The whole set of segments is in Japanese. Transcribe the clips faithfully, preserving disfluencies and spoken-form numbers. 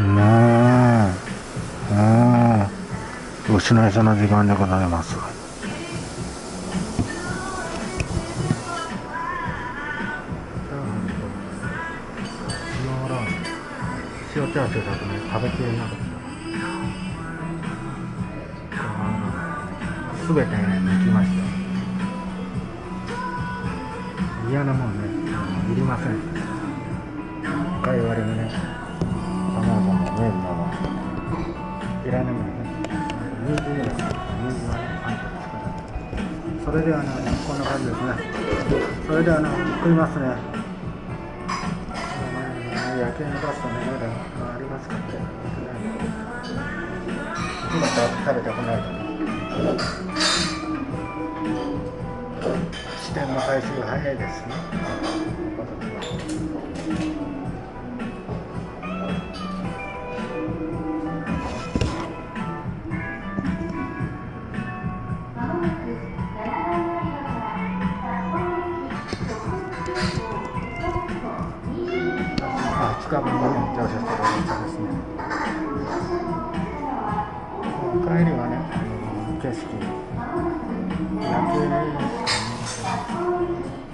ねえ、ああ、牛の餌の時間でございます。塩チャーシューだとね、食べきれなかった。すべてね、抜きました。嫌なもんね、いりません。かい割りにね、卵も麺もいらないもんね。人参です。人参はね、あんこですから。それではね、こんな感じですね。それではね、食いますね。夜景のバスとね、まだありますからね。今食べてこないとね。支店の回収が早いですね。近くにね、乗車してる列ですね。帰りはね、景色、夜景ですかね。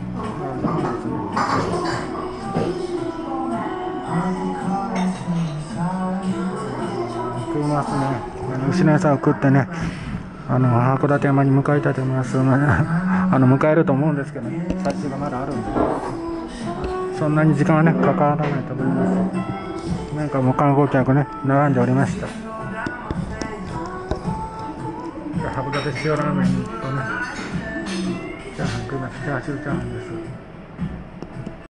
食いますね。あの牛の餌を食ってね、あの函館山に向かいたいと思います。あの迎えると思うんですけどね、最中がまだあるんで、そんなに時間はね、かからないと思います。なんかもう観光客ね、並んでおりました。函館塩ラーメンとね、チャーハン食います。チャーシューチャーハンです。